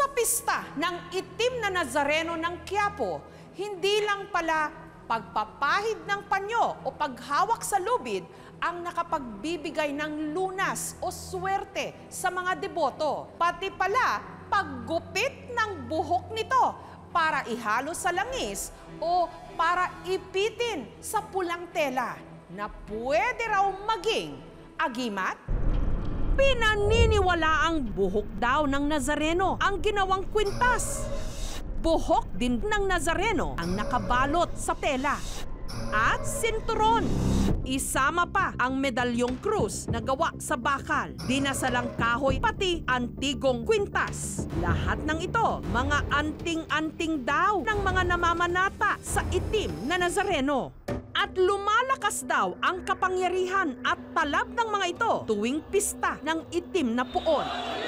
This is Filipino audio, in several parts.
pista ng itim na Nazareno ng Quiapo, hindi lang pala pagpapahid ng panyo o paghawak sa lubid ang nakapagbibigay ng lunas o swerte sa mga deboto. Pati pala paggupit ng buhok nito para ihalo sa langis o para ipitin sa pulang tela na pwede raw maging agimat. Pinaniniwala ang buhok daw ng Nazareno ang ginawang kwintas. Buhok din ng Nazareno ang nakabalot sa tela. At sinturon. Isama pa ang medalyong krus na gawa sa bakal, dinasalang kahoy, pati antigong kwintas. Lahat ng ito, mga anting-anting daw ng mga namamanata sa itim na Nazareno. At lumalakas daw ang kapangyarihan at talab ng mga ito tuwing pista ng itim na puon.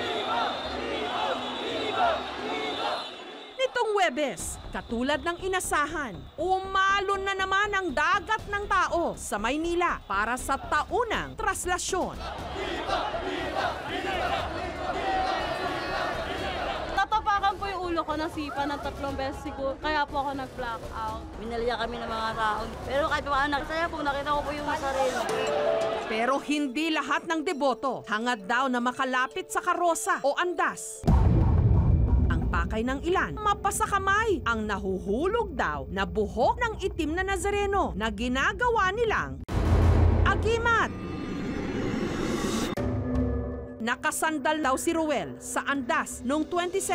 Nitong Huwebes, katulad ng inasahan, umalon na naman ang dagat ng tao sa Maynila para sa taunang traslasyon. Natapakan po yung ulo ko ng sipa ng 3 beses siguro, kaya po ako nag-blackout. Binaliya kami ng mga tao. Pero kahit paano, nakisaya po, nakita ko po yung Nazareno. Pero hindi lahat ng deboto hangad daw na makalapit sa karosa o andas. Ang pakay ng ilan, mapasakamay ang nahuhulog daw na buhok ng itim na Nazareno na ginagawa nilang agimat. Nakasandal daw si Ruel sa andas noong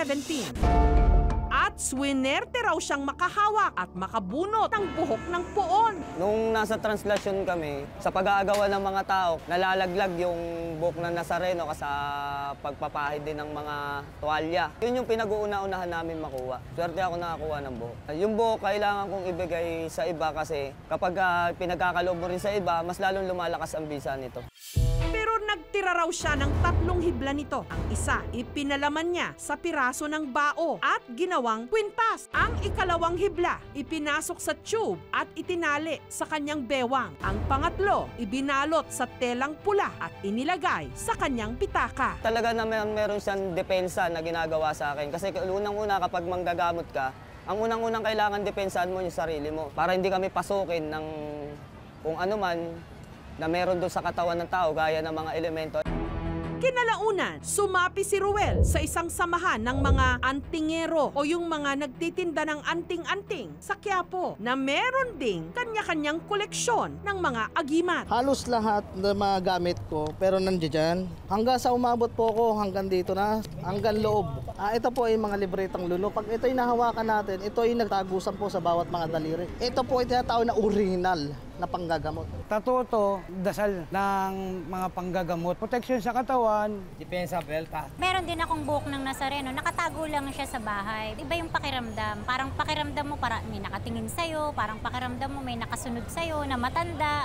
2017. At swinerte raw siyang makahawak at makabunot ng buhok ng puon. Nung nasa translasyon kami, sa pag-aagawan ng mga tao, nalalaglag yung buhok ng Nazareno sa pagpapahid din ng mga tuwalya. Yun yung pinag-uuna-unahan namin makuha. Swerte ako nakakuha ng buhok. Yung buhok kailangan kong ibigay sa iba kasi kapag pinagkakaloob mo rin sa iba, mas lalong lumalakas ang bisa nito. Pero nagtira raw siya ng 3 hibla nito. Ang isa, ipinalaman niya sa piraso ng bao at ginawang kwintas. Ang ikalawang hibla, ipinasok sa tube at itinali sa kanyang bewang. Ang pangatlo, ibinalot sa telang pula at inilagay sa kanyang pitaka. Talaga naman meron siyang depensa na ginagawa sa akin. Kasi unang-una kapag manggagamot ka, ang unang-unang kailangan depensahan mo yung sarili mo para hindi kami pasukin ng kung ano man na meron doon sa katawan ng tao gaya ng mga elemento. Kinalaunan, sumapi si Ruel sa isang samahan ng mga antingero o yung mga nagtitinda ng anting-anting sa Quiapo na meron ding kanya-kanyang koleksyon ng mga agimat. Halos lahat ng mga gamit ko pero nandiyan. Hanggang sa umabot po ako hanggang dito na, hanggang loob. Ito po ay mga libretang lulo. Pag ito ay nahawakan natin, ito ay nagtagusan po sa bawat mga daliri. Ito po ay tinatawag na original na panggagamot. Totoo, dasal ng mga panggagamot. Protection sa katawan. Depensa belta. Meron din akong buhok ng Nazareno. Nakatago lang siya sa bahay. Iba yung pakiramdam. Parang pakiramdam mo para may nakatingin sa'yo. Parang pakiramdam mo may nakasunod sa'yo na matanda.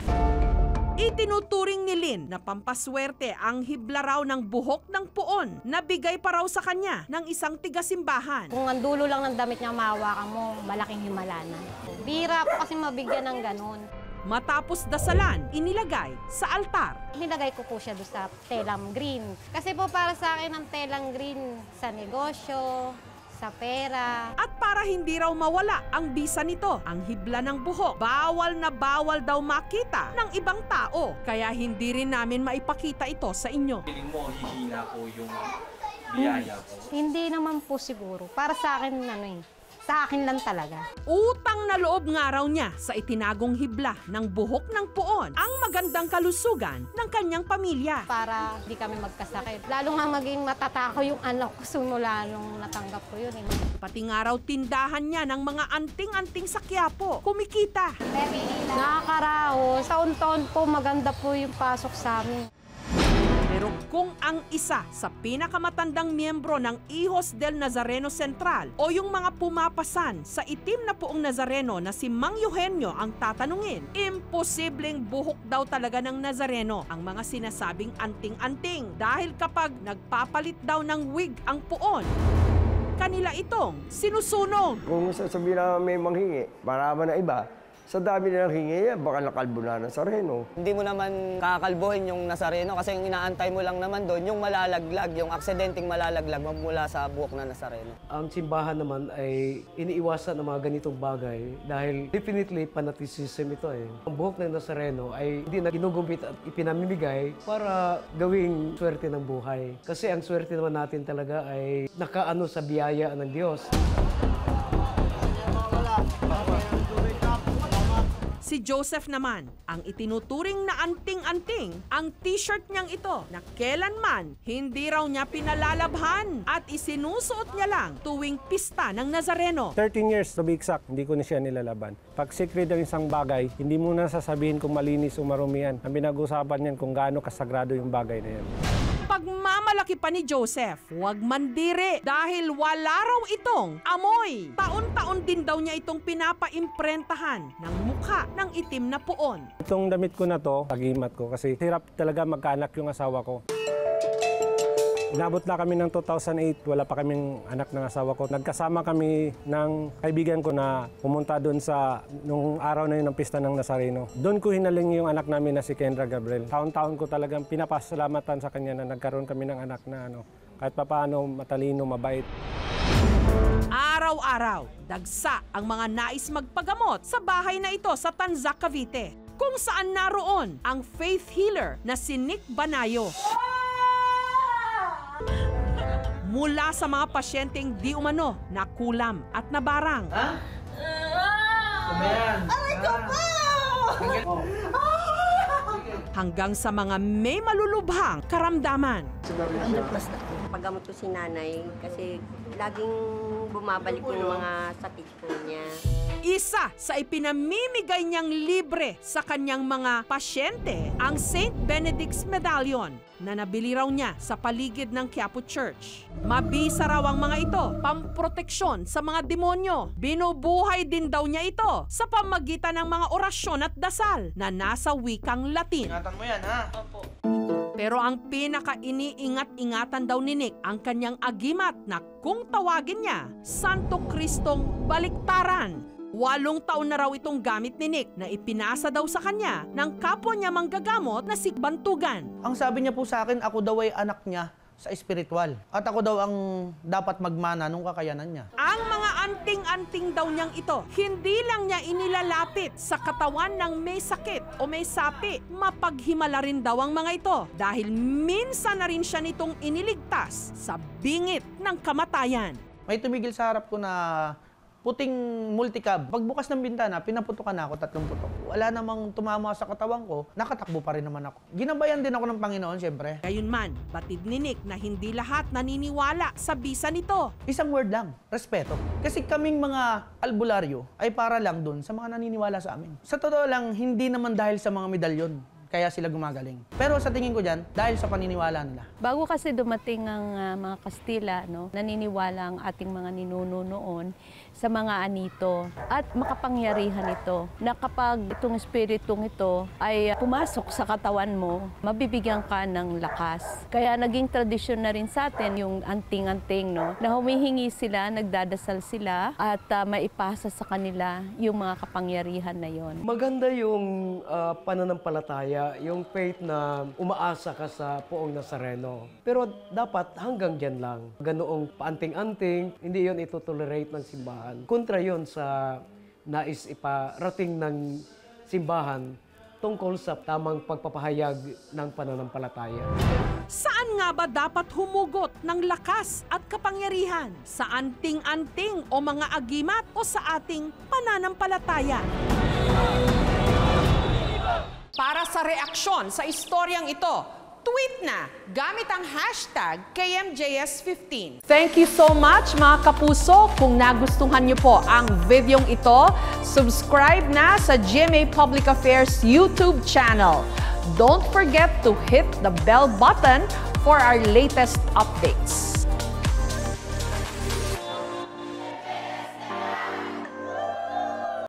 Itinuturing ni Lynn na pampaswerte ang hibla raw ng buhok ng puon na bigay pa raw sa kanya ng isang tigasimbahan. Kung ang dulo lang ng damit niya mahawakan mo, malaking himala na. Bira po kasi mabigyan ng ganun. Matapos dasalan, inilagay sa altar. Nilagay ko po siya doon sa telang green. Kasi po para sa akin ang telang green sa negosyo, sa pera. At para hindi raw mawala ang bisa nito, ang hibla ng buhok, bawal na bawal daw makita ng ibang tao. Kaya hindi rin namin maipakita ito sa inyo. Feeling mo, hihina po yung biyaya po? Hindi naman po siguro. Para sa akin, sa akin lang talaga. Utang na loob nga raw niya sa itinagong hibla ng buhok ng puon ang magandang kalusugan ng kanyang pamilya. Para di kami magkasakit. Lalo nga maging matatakaw yung anak ko simula nung natanggap ko yun. Pati nga raw tindahan niya ng mga anting-anting sa Quiapo kumikita. Nakakaraos. Taon-taon po maganda po yung pasok sa amin. Pero kung ang isa sa pinakamatandang miyembro ng Hijos del Nazareno Central o yung mga pumapasan sa itim na puong Nazareno na si Mang Eugenio ang tatanungin, imposibleng buhok daw talaga ng Nazareno ang mga sinasabing anting-anting dahil kapag nagpapalit daw ng wig ang puon, kanila itong sinusunog. Kung sasabihin na may manghingi, marama na iba, Sa dami nilang hingi, baka nakalbo na Nazareno. Hindi mo naman kakalbuhin yung Nazareno kasi yung inaantay mo lang naman doon, yung malalaglag, yung aksidenteng malalaglag mula sa buhok na Nazareno. Ang simbahan naman ay iniiwasan ng mga ganitong bagay dahil definitely fanaticism ito eh. Ang buhok ng Nazareno ay hindi na ginugumpit at ipinamimigay para gawing swerte ng buhay. Kasi ang swerte naman natin talaga ay nakaano sa biyaya ng Diyos. Si Joseph naman, ang itinuturing na anting-anting, ang t-shirt niyang ito na kailanman hindi raw niya pinalalabhan at isinusuot niya lang tuwing pista ng Nazareno. 13 years to be exact, hindi ko na siya nilalaban. Pag secret ng isang bagay, hindi mo na sasabihin kung malinis o marumi yan. Ang pinag-usapan niyan kung gaano kasagrado yung bagay na yan. Pagmamalaki pa ni Joseph, huwag mandiri dahil wala raw itong amoy. Taon-taon din daw niya itong pinapa-imprentahan ng mukha ng itim na puon. Itong damit ko na to, pagimat ko kasi hirap talaga magkaanak yung asawa ko. Inabot na kami ng 2008, wala pa kaming anak ng asawa ko. Nagkasama kami ng kaibigan ko na pumunta doon sa nung araw na yun ng pista ng Nazareno. Doon ko hinaling yung anak namin na si Kendra Gabriel. Taon-taon ko talagang pinapasalamatan sa kanya na nagkaroon kami ng anak na kahit papaano matalino, mabait. Araw-araw, dagsa ang mga nais magpagamot sa bahay na ito sa Tanza, Cavite, kung saan naroon ang faith healer na si Nick Banayo. Mula sa mga pasyenteng di umano, nakulam at nabarang. Ha? Aray ko po! Hanggang sa mga may malulubhang karamdaman. Paggamot ko si nanay kasi laging bumabalik yung mga sakit po niya. Isa sa ipinamimigay niyang libre sa kanyang mga pasyente ang St. Benedict's Medallion na nabili raw niya sa paligid ng Quiapo Church. Mabisa raw ang mga ito, pamproteksyon sa mga demonyo. Binubuhay din daw niya ito sa pamagitan ng mga orasyon at dasal na nasa wikang Latin. Ingatan mo yan, ha? Opo. Pero ang pinaka-iniingat-ingatan daw ni Nick ang kanyang agimat na kung tawagin niya, Santo Kristong Baliktaran. 8 taon na raw itong gamit ni Nick na ipinasa daw sa kanya ng kapwa niya manggagamot na si Bantugan. Ang sabi niya po sa akin, ako daw ay anak niya sa espiritual. At ako daw ang dapat magmana nung kakayanan niya. Ang mga anting-anting daw niyang ito, hindi lang niya inilalapit sa katawan ng may sakit o may sapi. Mapaghimala rin daw ang mga ito dahil minsan na rin siya nitong iniligtas sa bingit ng kamatayan. May tumigil sa harap ko na puting multicab. Pagbukas ng bintana, pinaputukan ako 3 putok. Wala namang tumama sa katawan ko, nakatakbo pa rin naman ako. Ginabayan din ako ng Panginoon, siyempre. Gayunman, batid ni Nick na hindi lahat naniniwala sa bisa nito. Isang word lang, respeto. Kasi kaming mga albularyo ay para lang dun sa mga naniniwala sa amin. Sa totoo lang, hindi naman dahil sa mga medalyon kaya sila gumagaling. Pero sa tingin ko dyan, dahil sa paniniwala nila. Bago kasi dumating ang mga Kastila, naniniwala ang ating mga ninuno noon sa mga anito at makapangyarihan ito na kapag itong espiritong ito ay pumasok sa katawan mo, mabibigyan ka ng lakas. Kaya naging tradisyon na rin sa atin yung anting-anting, na humihingi sila, nagdadasal sila at maipasa sa kanila yung mga kapangyarihan na yon. Maganda yung pananampalataya, yung faith na umaasa ka sa poong Nazareno. Pero dapat hanggang dyan lang. Ganoong paanting-anting, hindi yon ito-tolerate ng simbahan. Kontra yon sa nais iparating ng simbahan tungkol sa tamang pagpapahayag ng pananampalataya. Saan nga ba dapat humugot ng lakas at kapangyarihan? Sa anting-anting o mga agimat o sa ating pananampalataya? Para sa reaksyon sa istoryang ito, tweet na gamit ang hashtag KMJS15. Thank you so much mga kapuso. Kung nagustuhan niyo po ang videong ito, subscribe na sa GMA Public Affairs YouTube channel. Don't forget to hit the bell button for our latest updates.